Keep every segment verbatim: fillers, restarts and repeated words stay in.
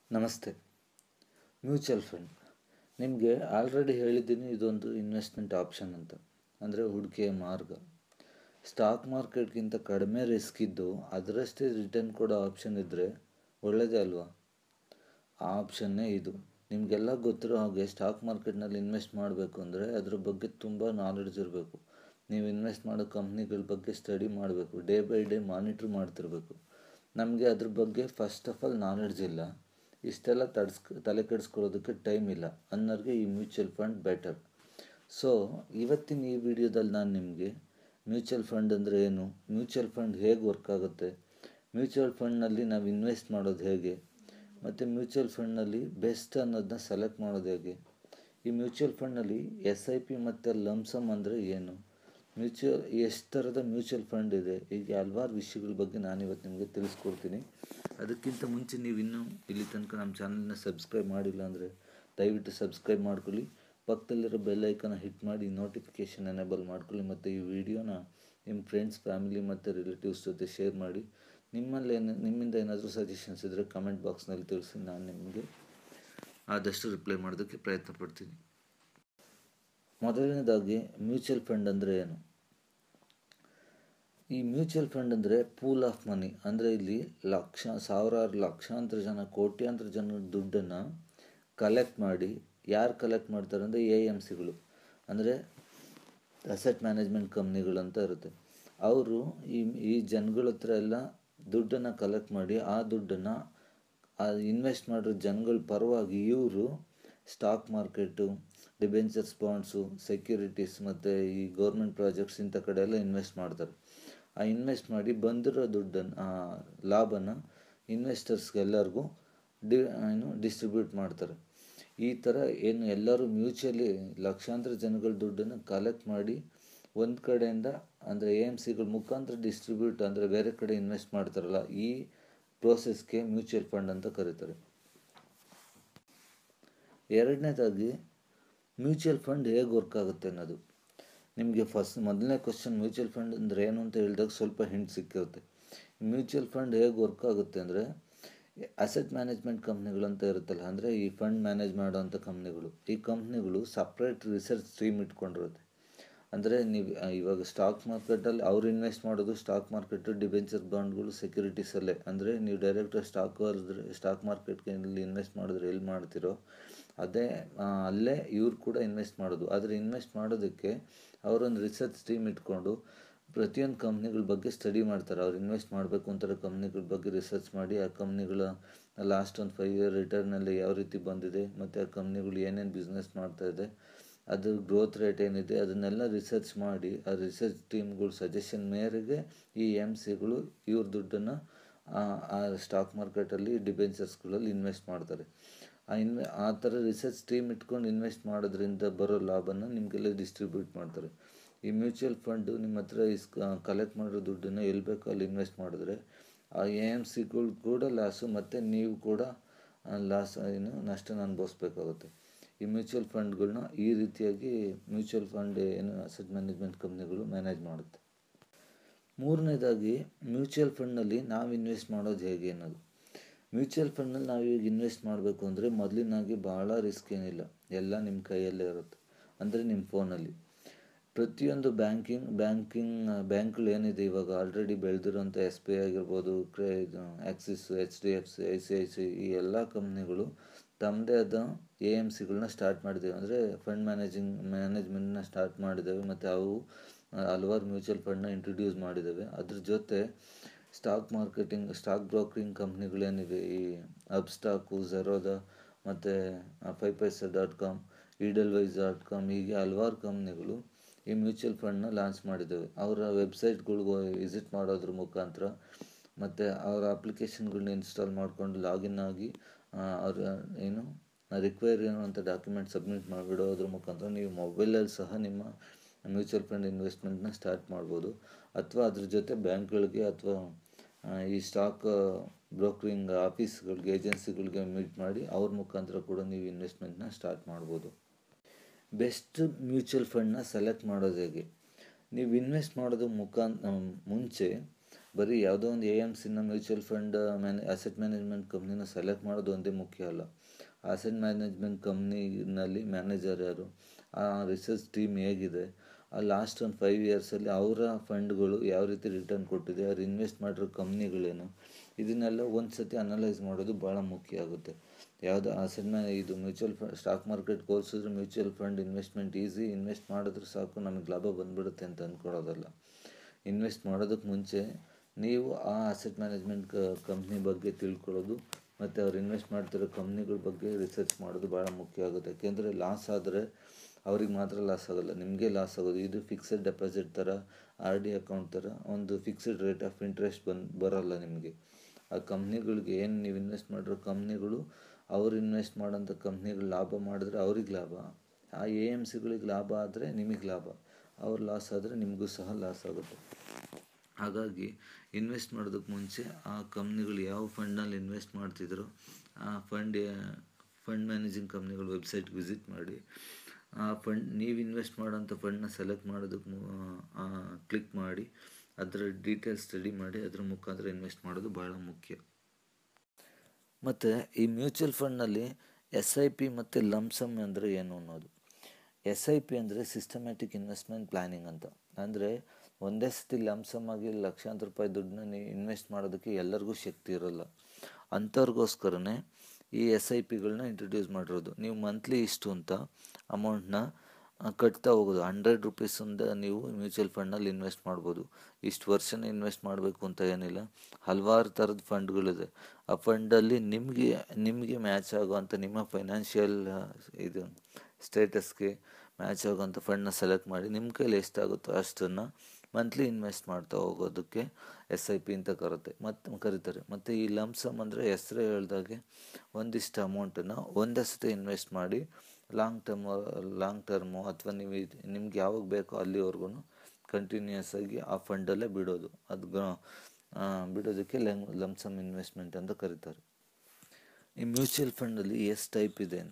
ನಮಸ್ತೆ. Mutual fund ನಿಮಗೆ already ಹೇಳಿದ್ದೀನಿ, ಇದೊಂದು ಇನ್ವೆಸ್ಟ್ಮೆಂಟ್ ಆಪ್ಷನ್ ಅಂತ, ಅಂದರೆ ಹೂಡಿಕೆಯ ಮಾರ್ಗ. ಸ್ಟಾಕ್ ಮಾರ್ಕೆಟ್ಗಿಂತ ಕಡಿಮೆ ರಿಸ್ಕ್ ಇದ್ದು ಅದರಷ್ಟೇ ರಿಟರ್ನ್ ಕೊಡೋ ಆಪ್ಷನ್ ಇದ್ದರೆ ಒಳ್ಳೆಯದೇ ಅಲ್ವಾ? ಆ ಆಪ್ಷನ್ನೇ ಇದು. ನಿಮಗೆಲ್ಲ ಗೊತ್ತಿರೋ ಹಾಗೆ ಸ್ಟಾಕ್ ಮಾರ್ಕೆಟ್ನಲ್ಲಿ ಇನ್ವೆಸ್ಟ್ ಮಾಡಬೇಕು ಅಂದರೆ ಅದ್ರ ಬಗ್ಗೆ ತುಂಬ ನಾಲೆಡ್ಜ್ ಇರಬೇಕು. ನೀವು ಇನ್ವೆಸ್ಟ್ ಮಾಡೋ ಕಂಪ್ನಿಗಳ ಬಗ್ಗೆ ಸ್ಟಡಿ ಮಾಡಬೇಕು, ಡೇ ಬೈ ಡೇ ಮಾನಿಟ್ರ್ ಮಾಡ್ತಿರ್ಬೇಕು. ನಮಗೆ ಅದ್ರ ಬಗ್ಗೆ ಫಸ್ಟ್ ಆಫ್ ಆಲ್ ನಾಲೆಡ್ಜ್ ಇಲ್ಲ, ಇಷ್ಟೆಲ್ಲ ತಡ್ಸ್ ತಲೆ ಕೆಡಿಸ್ಕೊಳ್ಳೋದಕ್ಕೆ ಟೈಮ್ ಇಲ್ಲ ಅನ್ನೋರಿಗೆ ಈ ಮ್ಯೂಚುವಲ್ ಫಂಡ್ ಬೆಟರ್. ಸೊ ಇವತ್ತಿನ ಈ ವಿಡಿಯೋದಲ್ಲಿ ನಾನು ನಿಮಗೆ ಮ್ಯೂಚುವಲ್ ಫಂಡ್ ಅಂದರೆ ಏನು, ಮ್ಯೂಚುವಲ್ ಫಂಡ್ ಹೇಗೆ ವರ್ಕ್ ಆಗುತ್ತೆ, ಮ್ಯೂಚುವಲ್ ಫಂಡ್ನಲ್ಲಿ ನಾವು ಇನ್ವೆಸ್ಟ್ ಮಾಡೋದು ಹೇಗೆ, ಮತ್ತು ಮ್ಯೂಚುವಲ್ ಫಂಡ್ನಲ್ಲಿ ಬೆಸ್ಟ್ ಅನ್ನೋದನ್ನ ಸೆಲೆಕ್ಟ್ ಮಾಡೋದು ಹೇಗೆ, ಈ ಮ್ಯೂಚುವಲ್ ಫಂಡ್ನಲ್ಲಿ ಎಸ್ ಐ ಪಿ ಮತ್ತು ಲಂಸಮ್ ಅಂದರೆ ಏನು, ಮ್ಯೂಚುವಲ್ ಎಷ್ಟು ಥರದ ಮ್ಯೂಚುವಲ್ ಫಂಡ್ ಇದೆ, ಹೀಗೆ ಹಲವಾರು ವಿಷಯಗಳ ಬಗ್ಗೆ ನಾನು ಇವತ್ತು ನಿಮಗೆ ತಿಳಿಸ್ಕೊಡ್ತೀನಿ. ಅದಕ್ಕಿಂತ ಮುಂಚೆ ನೀವು ಇನ್ನೂ ಇಲ್ಲಿ ತನಕ ನಮ್ಮ ಚಾನಲ್ನ ಸಬ್ಸ್ಕ್ರೈಬ್ ಮಾಡಿಲ್ಲ ಅಂದರೆ ದಯವಿಟ್ಟು ಸಬ್ಸ್ಕ್ರೈಬ್ ಮಾಡ್ಕೊಳ್ಳಿ, ಪಕ್ಕದಲ್ಲಿರೋ ಬೆಲ್ ಐಕನ್ನ ಹಿಟ್ ಮಾಡಿ ನೋಟಿಫಿಕೇಷನ್ ಎನೇಬಲ್ ಮಾಡ್ಕೊಳ್ಳಿ, ಮತ್ತು ಈ ವಿಡಿಯೋನ ನಿಮ್ಮ ಫ್ರೆಂಡ್ಸ್, ಫ್ಯಾಮಿಲಿ ಮತ್ತು ರಿಲೇಟಿವ್ಸ್ ಜೊತೆ ಶೇರ್ ಮಾಡಿ. ನಿಮ್ಮಲ್ಲಿ ಏನು ನಿಮ್ಮಿಂದ ಏನಾದರೂ ಸಜೆಷನ್ಸ್ ಇದ್ದರೆ ಕಮೆಂಟ್ ಬಾಕ್ಸ್ನಲ್ಲಿ ತಿಳಿಸಿ, ನಾನು ನಿಮಗೆ ಆದಷ್ಟು ರಿಪ್ಲೈ ಮಾಡೋದಕ್ಕೆ ಪ್ರಯತ್ನ ಪಡ್ತೀನಿ. ಮೊದಲನೇದಾಗಿ ಮ್ಯೂಚುವಲ್ ಫಂಡ್ ಅಂದರೆ ಏನು? ಈ ಮ್ಯೂಚುವಲ್ ಫಂಡ್ ಅಂದರೆ ಪೂಲ್ ಆಫ್ ಮನಿ, ಅಂದರೆ ಇಲ್ಲಿ ಲಕ್ಷ ಸಾವಿರಾರು ಲಕ್ಷಾಂತರ ಜನ ಕೋಟ್ಯಾಂತರ ಜನ ದುಡ್ಡನ್ನು ಕಲೆಕ್ಟ್ ಮಾಡಿ, ಯಾರು ಕಲೆಕ್ಟ್ ಮಾಡ್ತಾರೆ ಅಂದರೆ ಎ ಎಮ್ ಸಿಗಳು, ಅಂದರೆ ಅಸೆಟ್ ಮ್ಯಾನೇಜ್ಮೆಂಟ್ ಕಂಪ್ನಿಗಳು ಅಂತ ಇರುತ್ತೆ. ಅವರು ಈ ಈ ಜನಗಳ ಹತ್ರ ಎಲ್ಲ ದುಡ್ಡನ್ನು ಕಲೆಕ್ಟ್ ಮಾಡಿ ಆ ದುಡ್ಡನ್ನು ಇನ್ವೆಸ್ಟ್ ಮಾಡಿರೋ ಜನಗಳ ಪರವಾಗಿ ಇವರು stock market, debentures, bonds, securities ಮತ್ತು ಈ ಗೌರ್ಮೆಂಟ್ ಪ್ರಾಜೆಕ್ಟ್ಸ್ ಇಂಥ ಕಡೆ ಎಲ್ಲ ಇನ್ವೆಸ್ಟ್ ಮಾಡ್ತಾರೆ. ಆ ಇನ್ವೆಸ್ಟ್ ಮಾಡಿ ಬಂದಿರೋ ದುಡ್ಡನ್ನು, ಆ ಲಾಭನ ಇನ್ವೆಸ್ಟರ್ಸ್ಗೆಲ್ಲರಿಗೂ ಡಿ ಏನು ಡಿಸ್ಟ್ರಿಬ್ಯೂಟ್ ಮಾಡ್ತಾರೆ. ಈ ಥರ ಏನು ಎಲ್ಲರೂ ಮ್ಯೂಚುವಲಿ ಲಕ್ಷಾಂತರ ಜನಗಳ ದುಡ್ಡನ್ನು ಕಲೆಕ್ಟ್ ಮಾಡಿ ಒಂದು ಕಡೆಯಿಂದ, ಅಂದರೆ ಎ ಎಮ್ ಸಿಗಳ ಮುಖಾಂತರ ಡಿಸ್ಟ್ರಿಬ್ಯೂಟ್, ಅಂದರೆ ಬೇರೆ ಕಡೆ ಇನ್ವೆಸ್ಟ್ ಮಾಡ್ತಾರಲ್ಲ, ಈ ಪ್ರೋಸೆಸ್ಗೆ ಮ್ಯೂಚುವಲ್ ಫಂಡ್ ಅಂತ ಕರೀತಾರೆ. ಎರಡನೇದಾಗಿ ಮ್ಯೂಚುವಲ್ ಫಂಡ್ ಹೇಗೆ ವರ್ಕ್ ಆಗುತ್ತೆ ಅನ್ನೋದು. ನಿಮಗೆ ಫಸ್ಟ್ ಮೊದಲನೇ ಕ್ವಶನ್ ಮ್ಯೂಚುವಲ್ ಫಂಡ್ ಅಂದರೆ ಏನು ಅಂತ ಹೇಳಿದಾಗ ಸ್ವಲ್ಪ ಹಿಂಟ್ ಸಿಕ್ಕಿರುತ್ತೆ. ಮ್ಯೂಚುವಲ್ ಫಂಡ್ ಹೇಗೆ ವರ್ಕ್ ಆಗುತ್ತೆ ಅಂದರೆ, ಅಸೆಟ್ ಮ್ಯಾನೇಜ್ಮೆಂಟ್ ಕಂಪ್ನಿಗಳಂತ ಇರುತ್ತಲ್ಲ, ಅಂದರೆ ಈ ಫಂಡ್ ಮ್ಯಾನೇಜ್ ಮಾಡೋವಂಥ ಕಂಪ್ನಿಗಳು, ಈ ಕಂಪ್ನಿಗಳು ಸಪ್ರೇಟ್ ರಿಸರ್ಚ್ ಸ್ಟ್ರೀಮ್ ಇಟ್ಕೊಂಡಿರುತ್ತೆ. ಅಂದರೆ ನೀವು ಇವಾಗ ಸ್ಟಾಕ್ ಮಾರ್ಕೆಟಲ್ಲಿ ಅವ್ರು ಇನ್ವೆಸ್ಟ್ ಮಾಡೋದು ಸ್ಟಾಕ್ ಮಾರ್ಕೆಟು, ಡಿಬೆಂಚರ್, ಬಾಂಡ್ಗಳು, ಸೆಕ್ಯೂರಿಟೀಸಲ್ಲೇ. ಅಂದರೆ ನೀವು ಡೈರೆಕ್ಟ್ ಸ್ಟಾಕ್ ಹೋದ್ರೆ ಸ್ಟಾಕ್ ಮಾರ್ಕೆಟ್ಗೆ ಎಲ್ಲಿ ಇನ್ವೆಸ್ಟ್ ಮಾಡಿದ್ರೆ ಎಲ್ಲಿ ಮಾಡ್ತಿರೋ ಅದೇ ಅಲ್ಲೇ ಇವ್ರು ಕೂಡ ಇನ್ವೆಸ್ಟ್ ಮಾಡೋದು. ಆದರೆ ಇನ್ವೆಸ್ಟ್ ಮಾಡೋದಕ್ಕೆ ಅವರೊಂದು ರಿಸರ್ಚ್ ಟೀಮ್ ಇಟ್ಕೊಂಡು ಪ್ರತಿಯೊಂದು ಕಂಪ್ನಿಗಳ ಬಗ್ಗೆ ಸ್ಟಡಿ ಮಾಡ್ತಾರೆ. ಅವ್ರು ಇನ್ವೆಸ್ಟ್ ಮಾಡಬೇಕು ಅಂತಾರೆ ಕಂಪ್ನಿಗಳ ಬಗ್ಗೆ ರಿಸರ್ಚ್ ಮಾಡಿ, ಆ ಕಂಪ್ನಿಗಳ ಲಾಸ್ಟ್ ಒಂದು ಫೈವ್ ಇಯರ್ ರಿಟರ್ನಲ್ಲಿ ಯಾವ ರೀತಿ ಬಂದಿದೆ, ಮತ್ತು ಆ ಕಂಪ್ನಿಗಳು ಏನೇನು ಬಿಸ್ನೆಸ್ ಮಾಡ್ತಾಯಿದೆ, ಅದ್ರ ಗ್ರೋತ್ ರೇಟ್ ಏನಿದೆ, ಅದನ್ನೆಲ್ಲ ರಿಸರ್ಚ್ ಮಾಡಿ ಆ ರಿಸರ್ಚ್ ಟೀಮ್ಗಳ ಸಜೆಷನ್ ಮೇರೆಗೆ ಈ ಎಮ್ ಸಿಗಳು ಇವ್ರ ದುಡ್ಡನ್ನು ಆ ಸ್ಟಾಕ್ ಮಾರ್ಕೆಟಲ್ಲಿ, ಡಿಬೆಂಚರ್ಸ್ಗಳಲ್ಲಿ ಇನ್ವೆಸ್ಟ್ ಮಾಡ್ತಾರೆ. ಆ ಇನ್ವೆ ಆ ಥರ ರಿಸರ್ಚ್ ಟೀಮ್ ಇಟ್ಕೊಂಡು ಇನ್ವೆಸ್ಟ್ ಮಾಡೋದ್ರಿಂದ ಬರೋ ಲಾಭನ ನಿಮಗೆಲ್ಲ ಡಿಸ್ಟ್ರಿಬ್ಯೂಟ್ ಮಾಡ್ತಾರೆ. ಈ ಮ್ಯೂಚುವಲ್ ಫಂಡು ನಿಮ್ಮ ಹತ್ರ ಇಸ್ ಕಲೆಕ್ಟ್ ಮಾಡಿರೋ ದುಡ್ಡನ್ನು ಎಲ್ಲಿ ಬೇಕೋ ಅಲ್ಲಿ ಇನ್ವೆಸ್ಟ್ ಮಾಡಿದ್ರೆ ಆ ಎ ಎಮ್ ಸಿಗಳು ಕೂಡ ಲಾಸು, ಮತ್ತು ನೀವು ಕೂಡ ಲಾಸ್ ಏನು ನಷ್ಟನ ಅನುಭವಿಸ್ಬೇಕಾಗುತ್ತೆ. ಈ ಮ್ಯೂಚುವಲ್ ಫಂಡ್ಗಳನ್ನ ಈ ರೀತಿಯಾಗಿ ಮ್ಯೂಚುವಲ್ ಫಂಡ್ ಏನು ಅಸೆಟ್ ಮ್ಯಾನೇಜ್ಮೆಂಟ್ ಕಂಪ್ನಿಗಳು ಮ್ಯಾನೇಜ್ ಮಾಡುತ್ತೆ. ಮೂರನೇದಾಗಿ ಮ್ಯೂಚುವಲ್ ಫಂಡ್ನಲ್ಲಿ ನಾವು ಇನ್ವೆಸ್ಟ್ ಮಾಡೋದು ಹೇಗೆ ಅನ್ನೋದು. ಮ್ಯೂಚುವಲ್ ಫಂಡ್ನಲ್ಲಿ ನಾವು ಈಗ ಇನ್ವೆಸ್ಟ್ ಮಾಡಬೇಕು ಅಂದರೆ ಮೊದಲಿನಾಗಿ ಭಾಳ ರಿಸ್ಕ್ ಏನಿಲ್ಲ, ಎಲ್ಲ ನಿಮ್ಮ ಕೈಯಲ್ಲೇ ಇರುತ್ತೆ. ಅಂದರೆ ನಿಮ್ಮ ಫೋನಲ್ಲಿ ಪ್ರತಿಯೊಂದು ಬ್ಯಾಂಕಿಂಗ್ ಬ್ಯಾಂಕಿಂಗ್ ಬ್ಯಾಂಕ್ಗಳು ಏನಿದೆ ಇವಾಗ ಆಲ್ರೆಡಿ ಬೆಳೆದಿರೋಂಥ ಎಸ್ ಬಿ ಐ ಆಗಿರ್ಬೋದು, ಕ್ರೇ Axis, H D F C, I C I C, ಈ ಎಲ್ಲ ಕಂಪ್ನಿಗಳು ತಮ್ಮದೇ ಆದ ಎ ಎಮ್ ಸಿಗಳನ್ನ ಸ್ಟಾರ್ಟ್ ಮಾಡಿದ್ದೇವೆ, ಅಂದರೆ ಫಂಡ್ ಮ್ಯಾನೇಜಿಂಗ್ ಮ್ಯಾನೇಜ್ಮೆಂಟ್ನ ಸ್ಟಾರ್ಟ್ ಮಾಡಿದ್ದೇವೆ, ಮತ್ತು ಅವು ಹಲವಾರು ಮ್ಯೂಚುವಲ್ ಫಂಡ್ನ ಇಂಟ್ರೊಡ್ಯೂಸ್ ಮಾಡಿದ್ದೇವೆ. ಅದ್ರ ಜೊತೆ ಸ್ಟಾಕ್ ಮಾರ್ಕೆಟಿಂಗ್, ಸ್ಟಾಕ್ ಬ್ರೋಕರಿಂಗ್ ಕಂಪ್ನಿಗಳೇನಿವೆ, ಈ ಅಬ್ ಸ್ಟಾಕು, ಝೆರೋದಾ, ಮತ್ತು five paisa dot com, Edelweiss dot com, ಹೀಗೆ ಹಲವಾರು ಕಂಪ್ನಿಗಳು ಈ ಮ್ಯೂಚುವಲ್ ಫಂಡ್ನ ಲಾಂಚ್ ಮಾಡಿದ್ದೇವೆ. ಅವರ ವೆಬ್ಸೈಟ್ಗಳಿಗೂ ವಿಸಿಟ್ ಮಾಡೋದ್ರ ಮುಖಾಂತರ, ಮತ್ತು ಅವರ ಅಪ್ಲಿಕೇಶನ್ಗಳನ್ನ ಇನ್ಸ್ಟಾಲ್ ಮಾಡಿಕೊಂಡು ಲಾಗಿನ್ ಆಗಿ ಅವರ ಏನು ರಿಕ್ವೈರ್ ಅನ್ನುವಂಥ ಡಾಕ್ಯುಮೆಂಟ್ ಸಬ್ಮಿಟ್ ಮಾಡಿಬಿಡೋದ್ರ ಮುಖಾಂತರ ನೀವು ಮೊಬೈಲಲ್ಲಿ ಸಹ ನಿಮ್ಮ ಮ್ಯೂಚುವಲ್ ಫಂಡ್ ಇನ್ವೆಸ್ಟ್ಮೆಂಟ್ನ ಸ್ಟಾರ್ಟ್ ಮಾಡ್ಬೋದು. ಅಥವಾ ಅದ್ರ ಜೊತೆ ಬ್ಯಾಂಕ್ಗಳಿಗೆ ಅಥವಾ ಈ ಸ್ಟಾಕ್ ಬ್ರೋಕರಿಂಗ್ ಆಫೀಸ್ಗಳಿಗೆ, ಏಜೆನ್ಸಿಗಳಿಗೆ ಮೀಟ್ ಮಾಡಿ ಅವ್ರ ಮುಖಾಂತರ ಕೂಡ ನೀವು ಇನ್ವೆಸ್ಟ್ಮೆಂಟ್ನ ಸ್ಟಾರ್ಟ್ ಮಾಡ್ಬೋದು. ಬೆಸ್ಟ್ ಮ್ಯೂಚುವಲ್ ಫಂಡ್ನ ಸೆಲೆಕ್ಟ್ ಮಾಡೋದು ಹೇಗೆ? ನೀವು ಇನ್ವೆಸ್ಟ್ ಮಾಡೋದು ಮುಖಾಂತ ಮುಂಚೆ ಬರೀ ಯಾವುದೋ ಒಂದು ಎ ಎಮ್ ಸಿನ ಮ್ಯೂಚುವಲ್ ಫಂಡ್ ಮ್ಯಾನೆ ಅಸೆಟ್ ಮ್ಯಾನೇಜ್ಮೆಂಟ್ ಕಂಪ್ನಿನ ಸೆಲೆಕ್ಟ್ ಮಾಡೋದು ಒಂದೇ ಮುಖ್ಯ ಅಲ್ಲ. ಅಸೆಟ್ ಮ್ಯಾನೇಜ್ಮೆಂಟ್ ಕಂಪ್ನಿನಲ್ಲಿ ಮ್ಯಾನೇಜರ್ ಯಾರು, ಆ ರಿಸರ್ಚ್ ಟೀಮ್ ಹೇಗಿದೆ, ಆ ಲಾಸ್ಟ್ ಒಂದು ಫೈವ್ ಇಯರ್ಸಲ್ಲಿ ಅವರ ಫಂಡ್ಗಳು ಯಾವ ರೀತಿ ರಿಟರ್ನ್ ಕೊಟ್ಟಿದೆ, ಅವ್ರು ಇನ್ವೆಸ್ಟ್ ಮಾಡಿರೋ ಕಂಪ್ನಿಗಳೇನು, ಇದನ್ನೆಲ್ಲ ಒಂದು ಸತಿ ಅನಲೈಸ್ ಮಾಡೋದು ಭಾಳ ಮುಖ್ಯ ಆಗುತ್ತೆ. ಯಾವುದೋ ಅಸೆಟ್ ಮ್ಯಾನೆ ಇದು ಮ್ಯೂಚುವಲ್ ಫಂಡ್ ಸ್ಟಾಕ್ ಮಾರ್ಕೆಟ್ ಹೋಲಿಸಿದ್ರೆ mutual fund investment easy, invest ಮಾಡಿದ್ರೆ ಸಾಕು ನಮಗೆ ಲಾಭ ಬಂದ್ಬಿಡುತ್ತೆ ಅಂತ ಅಂದ್ಕೊಳ್ಳೋದಲ್ಲ. ಇನ್ವೆಸ್ಟ್ ಮಾಡೋದಕ್ಕೆ ಮುಂಚೆ ನೀವು ಆ ಅಸೆಟ್ ಮ್ಯಾನೇಜ್ಮೆಂಟ್ ಕ ಕಂಪ್ನಿ ಬಗ್ಗೆ ತಿಳ್ಕೊಳ್ಳೋದು ಮತ್ತು ಅವ್ರು ಇನ್ವೆಸ್ಟ್ ಮಾಡ್ತಿರೋ ಕಂಪ್ನಿಗಳ ಬಗ್ಗೆ ರಿಸರ್ಚ್ ಮಾಡೋದು ಭಾಳ ಮುಖ್ಯ ಆಗುತ್ತೆ. ಯಾಕೆಂದರೆ ಲಾಸ್ ಆದರೆ ಅವ್ರಿಗೆ ಮಾತ್ರ ಲಾಸ್ ಆಗೋಲ್ಲ, ನಿಮಗೆ ಲಾಸ್ ಆಗೋದು. ಇದು ಫಿಕ್ಸೆಡ್ ಡೆಪಾಸಿಟ್ ಥರ, ಆರ್ ಡಿ ಅಕೌಂಟ್ ಥರ ಒಂದು ಫಿಕ್ಸೆಡ್ ರೇಟ್ ಆಫ್ ಇಂಟ್ರೆಸ್ಟ್ ಬಂದು ಬರೋಲ್ಲ ನಿಮಗೆ. ಆ ಕಂಪ್ನಿಗಳಿಗೆ ಏನು ನೀವು ಇನ್ವೆಸ್ಟ್ ಮಾಡಿರೋ ಕಂಪ್ನಿಗಳು, ಅವ್ರು ಇನ್ವೆಸ್ಟ್ ಮಾಡೋಂಥ ಕಂಪ್ನಿಗಳು ಲಾಭ ಮಾಡಿದ್ರೆ ಅವ್ರಿಗೆ ಲಾಭ, ಆ ಎ ಎಮ್ ಸಿಗಳಿಗೆ ಲಾಭ ಆದರೆ ನಿಮಗೆ ಲಾಭ, ಅವ್ರ ಲಾಸ್ ಆದರೆ ನಿಮಗೂ ಸಹ ಲಾಸ್ ಆಗುತ್ತೆ. ಹಾಗಾಗಿ ಇನ್ವೆಸ್ಟ್ ಮಾಡೋದಕ್ಕೆ ಮುಂಚೆ ಆ ಕಂಪ್ನಿಗಳು ಯಾವ ಫಂಡ್ನಲ್ಲಿ ಇನ್ವೆಸ್ಟ್ ಮಾಡ್ತಿದ್ರು ಆ ಫಂಡ್ ಫಂಡ್ ಮ್ಯಾನೇಜಿಂಗ್ ಕಂಪ್ನಿಗಳ ವೆಬ್ಸೈಟ್ಗೆ ವಿಸಿಟ್ ಮಾಡಿ, ಆ ಫಂಡ್ ನೀವು ಇನ್ವೆಸ್ಟ್ ಮಾಡೋಂಥ ಫಂಡ್ನ ಸೆಲೆಕ್ಟ್ ಮಾಡೋದಕ್ಕೆ ಕ್ಲಿಕ್ ಮಾಡಿ ಅದರ ಡೀಟೇಲ್ಸ್ ಸ್ಟಡಿ ಮಾಡಿ ಅದ್ರ ಮುಖಾಂತರ ಇನ್ವೆಸ್ಟ್ ಮಾಡೋದು ಭಾಳ ಮುಖ್ಯ. ಮತ್ತು ಈ ಮ್ಯೂಚುವಲ್ ಫಂಡ್ನಲ್ಲಿ ಎಸ್ ಐ ಪಿ ಮತ್ತು ಲಂಸಮ್ ಅಂದರೆ ಏನು ಅನ್ನೋದು. ಎಸ್ ಐ ಪಿ ಅಂದರೆ ಸಿಸ್ಟಮ್ಯಾಟಿಕ್ ಇನ್ವೆಸ್ಟ್ಮೆಂಟ್ ಪ್ಲ್ಯಾನಿಂಗ್ ಅಂತ. ಅಂದರೆ ಒಂದೇ ಸತಿ ಲಂಸಮ್ ಆಗಿ ಲಕ್ಷಾಂತರ ರೂಪಾಯಿ ದುಡ್ಡನ್ನ ನೀವು ಇನ್ವೆಸ್ಟ್ ಮಾಡೋದಕ್ಕೆ ಎಲ್ಲರಿಗೂ ಶಕ್ತಿ ಇರೋಲ್ಲ. ಅಂಥವ್ರಿಗೋಸ್ಕರನೇ ಈ ಎಸ್ ಐ ಪಿಗಳನ್ನ ಇಂಟ್ರೊಡ್ಯೂಸ್ ಮಾಡಿರೋದು. ನೀವು ಮಂತ್ಲಿ ಇಷ್ಟು ಅಂತ ಅಮೌಂಟ್ನ ಕಟ್ತಾ ಹೋಗೋದು. ಹಂಡ್ರೆಡ್ ರುಪೀಸಿಂದ ನೀವು ಮ್ಯೂಚುವಲ್ ಫಂಡ್ನಲ್ಲಿ ಇನ್ವೆಸ್ಟ್ ಮಾಡ್ಬೋದು. ಇಷ್ಟು ವರ್ಷನೇ ಇನ್ವೆಸ್ಟ್ ಮಾಡಬೇಕು ಅಂತ ಏನಿಲ್ಲ, ಹಲವಾರು ಥರದ ಫಂಡ್ಗಳಿದೆ. ಆ ಫಂಡಲ್ಲಿ ನಿಮಗೆ ನಿಮಗೆ ಮ್ಯಾಚ್ ಆಗೋವಂಥ ನಿಮ್ಮ ಫೈನಾನ್ಷಿಯಲ್ ಇದು ಸ್ಟೇಟಸ್ಗೆ ಮ್ಯಾಚ್ ಆಗೋವಂಥ ಫಂಡ್ನ ಸೆಲೆಕ್ಟ್ ಮಾಡಿ ನಿಮ್ಮ ಕೈಲಿ ಎಷ್ಟಾಗುತ್ತೋ ಅಷ್ಟನ್ನು ಮಂತ್ಲಿ ಇನ್ವೆಸ್ಟ್ ಮಾಡ್ತಾ ಹೋಗೋದಕ್ಕೆ ಎಸ್ ಐ ಪಿ ಅಂತ ಕರುತ್ತೆ ಮತ್ತು ಕರೀತಾರೆ. ಮತ್ತು ಈ ಲಂಸಮ್ ಅಂದರೆ ಹೆಸರೇ ಹೇಳ್ದಾಗೆ ಒಂದಿಷ್ಟು ಅಮೌಂಟನ್ನು ಒಂದೇ ಸತಿ ಇನ್ವೆಸ್ಟ್ ಮಾಡಿ ಲಾಂಗ್ ಟರ್ಮ್ ಲಾಂಗ್ ಟರ್ಮು ಅಥವಾ ನೀವು ನಿಮ್ಗೆ ಯಾವಾಗ ಬೇಕೋ ಅಲ್ಲಿವರೆಗೂ ಕಂಟಿನ್ಯೂಯಸ್ ಆಗಿ ಆ ಫಂಡಲ್ಲೇ ಬಿಡೋದು. ಅದು ಬಿಡೋದಕ್ಕೆ ಲಂ ಲಂಸಮ್ ಇನ್ವೆಸ್ಟ್ಮೆಂಟ್ ಅಂತ ಕರೀತಾರೆ. ಈ ಮ್ಯೂಚುವಲ್ ಫಂಡಲ್ಲಿ ಎಷ್ಟು ಟೈಪ್ ಇದೆ?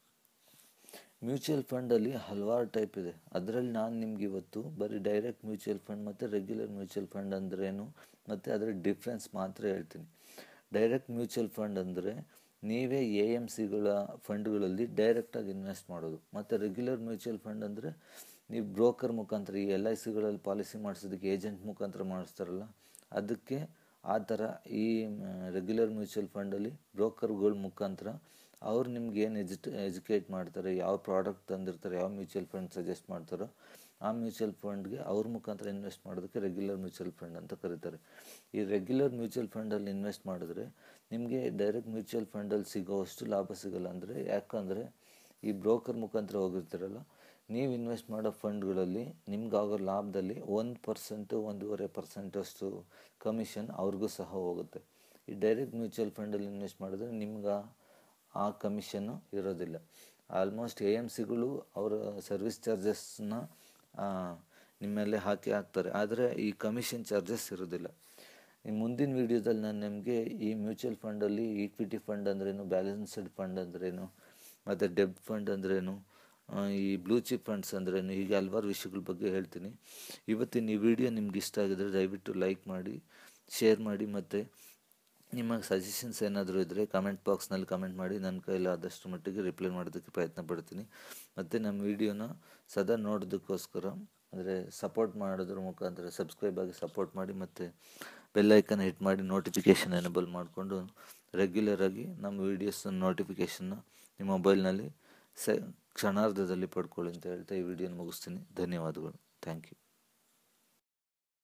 ಮ್ಯೂಚುವಲ್ ಫಂಡಲ್ಲಿ ಹಲವಾರು ಟೈಪ್ ಇದೆ. ಅದರಲ್ಲಿ ನಾನು ನಿಮ್ಗೆ ಇವತ್ತು ಬರೀ ಡೈರೆಕ್ಟ್ ಮ್ಯೂಚುವಲ್ ಫಂಡ್ ಮತ್ತು ರೆಗ್ಯುಲರ್ ಮ್ಯೂಚುವಲ್ ಫಂಡ್ ಅಂದ್ರೇನು ಮತ್ತು ಅದರ ಡಿಫ್ರೆನ್ಸ್ ಮಾತ್ರ ಹೇಳ್ತೀನಿ. ಡೈರೆಕ್ಟ್ ಮ್ಯೂಚುವಲ್ ಫಂಡ್ ಅಂದರೆ ನೀವೇ ಎ ಎಮ್ ಸಿಗಳ ಫಂಡ್ಗಳಲ್ಲಿ ಡೈರೆಕ್ಟಾಗಿ ಇನ್ವೆಸ್ಟ್ ಮಾಡೋದು. ಮತ್ತು ರೆಗ್ಯುಲರ್ ಮ್ಯೂಚುವಲ್ ಫಂಡ್ ಅಂದರೆ ನೀವು ಬ್ರೋಕರ್ ಮುಖಾಂತರ, ಈ ಎಲ್ ಐ ಸಿಗಳಲ್ಲಿ ಪಾಲಿಸಿ ಮಾಡಿಸೋದಕ್ಕೆ ಏಜೆಂಟ್ ಮುಖಾಂತರ ಮಾಡಿಸ್ತಾರಲ್ಲ ಅದಕ್ಕೆ ಆ ಥರ ಈ ರೆಗ್ಯುಲರ್ ಮ್ಯೂಚುವಲ್ ಫಂಡಲ್ಲಿ ಬ್ರೋಕರ್ಗಳ ಮುಖಾಂತರ ಅವ್ರು ನಿಮ್ಗೆ ಏನು ಎಜುಟ್ ಎಜುಕೇಟ್ ಮಾಡ್ತಾರೆ, ಯಾವ ಪ್ರಾಡಕ್ಟ್ ತಂದಿರ್ತಾರೆ, ಯಾವ ಮ್ಯೂಚುವಲ್ ಫಂಡ್ ಸಜೆಸ್ಟ್ ಮಾಡ್ತಾರೋ ಆ ಮ್ಯೂಚುವಲ್ ಫಂಡ್ಗೆ ಅವ್ರ ಮುಖಾಂತರ ಇನ್ವೆಸ್ಟ್ ಮಾಡೋದಕ್ಕೆ ರೆಗ್ಯುಲರ್ ಮ್ಯೂಚುವಲ್ ಫಂಡ್ ಅಂತ ಕರೀತಾರೆ. ಈ ರೆಗ್ಯುಲರ್ ಮ್ಯೂಚುವಲ್ ಫಂಡಲ್ಲಿ ಇನ್ವೆಸ್ಟ್ ಮಾಡಿದ್ರೆ ನಿಮಗೆ ಡೈರೆಕ್ಟ್ ಮ್ಯೂಚುವಲ್ ಫಂಡಲ್ಲಿ ಸಿಗೋವಷ್ಟು ಲಾಭ ಸಿಗೋಲ್ಲ. ಅಂದರೆ ಯಾಕಂದರೆ ಈ ಬ್ರೋಕರ್ ಮುಖಾಂತರ ಹೋಗಿರ್ತೀರಲ್ಲ, ನೀವು ಇನ್ವೆಸ್ಟ್ ಮಾಡೋ ಫಂಡ್ಗಳಲ್ಲಿ ನಿಮ್ಗಾಗೋ ಲಾಭದಲ್ಲಿ ಒಂದು ಪರ್ಸೆಂಟು ಒಂದೂವರೆ ಪರ್ಸೆಂಟಷ್ಟು ಕಮಿಷನ್ ಅವ್ರಿಗೂ ಸಹ ಹೋಗುತ್ತೆ. ಈ ಡೈರೆಕ್ಟ್ ಮ್ಯೂಚುವಲ್ ಫಂಡಲ್ಲಿ ಇನ್ವೆಸ್ಟ್ ಮಾಡಿದ್ರೆ ನಿಮ್ಗೆ ಆ ಕಮಿಷನ್ನು ಇರೋದಿಲ್ಲ. ಆಲ್ಮೋಸ್ಟ್ ಎ ಎಮ್ ಸಿಗಳು ಅವರ ಸರ್ವಿಸ್ ಚಾರ್ಜಸ್ನ ನಿಮ್ಮ ಮೇಲೆ ಹಾಕಿ ಹಾಕ್ತಾರೆ, ಆದರೆ ಈ ಕಮಿಷನ್ ಚಾರ್ಜಸ್ ಇರೋದಿಲ್ಲ. ಈ ಮುಂದಿನ ವೀಡಿಯೋದಲ್ಲಿ ನಾನು ನಿಮಗೆ ಈ ಮ್ಯೂಚುವಲ್ ಫಂಡಲ್ಲಿ ಈಕ್ವಿಟಿ ಫಂಡ್ ಅಂದ್ರೇನು, ಬ್ಯಾಲೆನ್ಸ್ಡ್ ಫಂಡ್ ಅಂದ್ರೇನು, ಮತ್ತು ಡೆಬ್ಟ್ ಫಂಡ್ ಅಂದ್ರೇನು, ಈ ಬ್ಲೂ ಚಿಪ್ ಫಂಡ್ಸ್ ಅಂದ್ರೇನು, ಹೀಗೆ ಹಲವಾರು ವಿಷಯಗಳ ಬಗ್ಗೆ ಹೇಳ್ತೀನಿ. ಇವತ್ತಿನ ಈ ವಿಡಿಯೋ ನಿಮ್ಗೆ ಇಷ್ಟ ಆಗಿದ್ರೆ ದಯವಿಟ್ಟು ಲೈಕ್ ಮಾಡಿ, ಶೇರ್ ಮಾಡಿ, ಮತ್ತು ನಿಮ್ಮ ಸಜೆಷನ್ಸ್ ಏನಾದರೂ ಇದ್ದರೆ ಕಮೆಂಟ್ ಬಾಕ್ಸ್ನಲ್ಲಿ ಕಮೆಂಟ್ ಮಾಡಿ. ನನ್ನ ಕೈಲಾದಷ್ಟು ಮಟ್ಟಿಗೆ ರಿಪ್ಲೈ ಮಾಡೋದಕ್ಕೆ ಪ್ರಯತ್ನ ಪಡ್ತೀನಿ. ಮತ್ತು ನಮ್ಮ ವಿಡಿಯೋನ ಸದಾ ನೋಡೋದಕ್ಕೋಸ್ಕರ ಅಂದರೆ ಸಪೋರ್ಟ್ ಮಾಡೋದ್ರ ಮುಖಾಂತರ ಸಬ್ಸ್ಕ್ರೈಬ್ ಆಗಿ ಸಪೋರ್ಟ್ ಮಾಡಿ, ಮತ್ತು ಬೆಲ್ ಐಕನ್ ಹಿಟ್ ಮಾಡಿ ನೋಟಿಫಿಕೇಷನ್ ಎನೇಬಲ್ ಮಾಡಿಕೊಂಡು ರೆಗ್ಯುಲರಾಗಿ ನಮ್ಮ ವೀಡಿಯೋಸ್ ನೋಟಿಫಿಕೇಷನ್ನ ನಿಮ್ಮ ಮೊಬೈಲ್ನಲ್ಲಿ ಸ ಕ್ಷಣಾರ್ಧದಲ್ಲಿ ಪಡ್ಕೊಳ್ಳಿ ಅಂತ ಹೇಳ್ತಾ ಈ ವಿಡಿಯೋನ ಮುಗಿಸ್ತೀನಿ. ಧನ್ಯವಾದಗಳು. Thank you.